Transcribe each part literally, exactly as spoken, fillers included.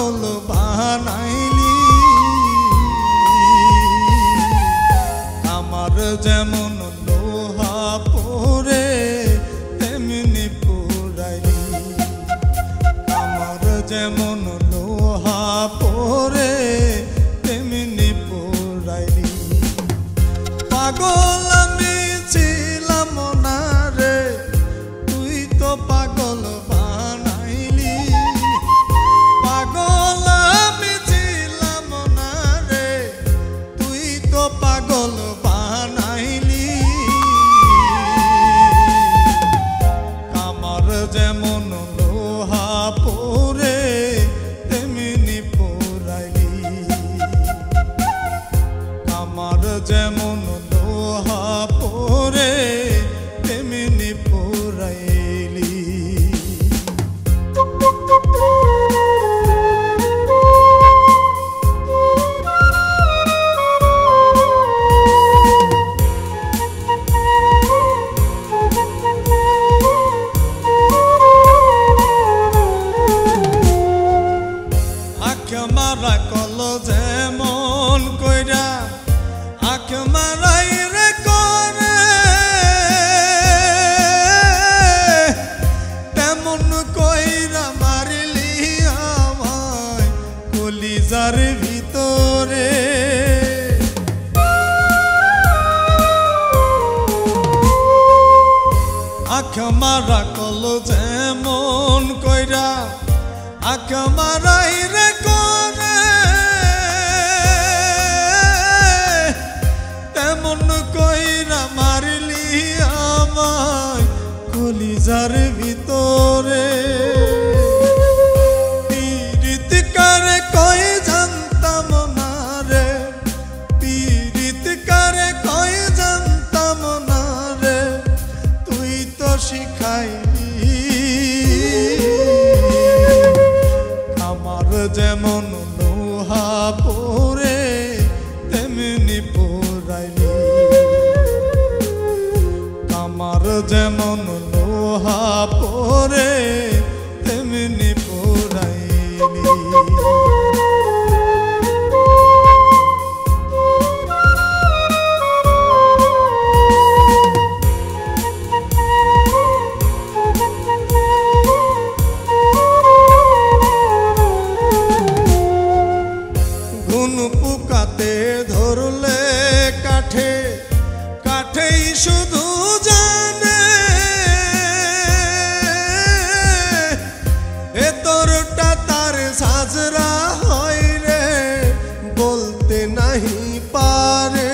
পাগল বানাইলি আমার যেমন লোহা পরে তেমনি পুরাইলি আমার যেমন লোহা পরে তেমনি পুরাইলি পাগল আমি ছিলাম না রে তুই তো পাগল বানাইলি পাগল আমি ছিলাম না রে তুই তো পাগল বানাইলি আমার যেমন লোহা পরে তেমনি পুরাইলি আমার যেমন লোহা পরে তেমনি পুরাইলি মারা কল যেমন কইরা আখ মারাই রে করে তেমন কইরা মারলি আমায় কলিজার ভিতরে আখ মারা কল যেমন কইরা আখ মারাই রে করে তেমন কইরা মারলি আমায় কলিজার ভিতরে পীড়িত কারে কই জানতাম না রে পীড়িত কারে কই জানতাম না রে তুই তো শিখাইলি আমার যেমন লোহা পরে তেমনি পুরাইলি আমার যেমন লোহা পরে তেমনি পুরাইলি পোকাতে ধরলে কাঠে কাঠেই শুধু জানে এ তোরটা তার সাজরা হয় রে বলতে নাহি পারে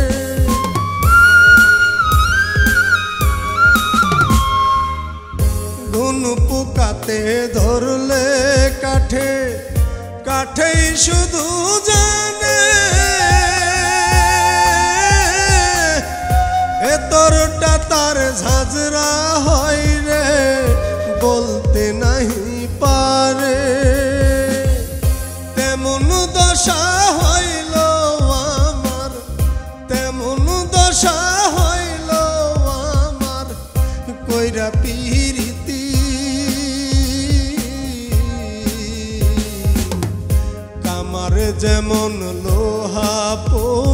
ঘুন পোকাতে ধরলে কাঠে কাঠেই শুধু জানে এ তোরটা তার ঝাঁঝরা হয় রে বলতে নাহি পারে তেমন দশা হইল আমার তেমন দশা হইল আমার কইরা পিরিতি আমার যেমন লোহা পো